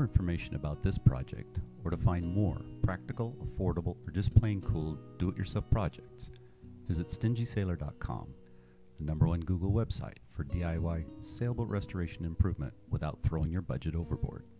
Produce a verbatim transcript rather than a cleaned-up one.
information about this project, or to find more practical, affordable, or just plain cool do-it-yourself projects, visit stingy sailor dot com, the number one Google website for D I Y sailboat restoration improvement without throwing your budget overboard.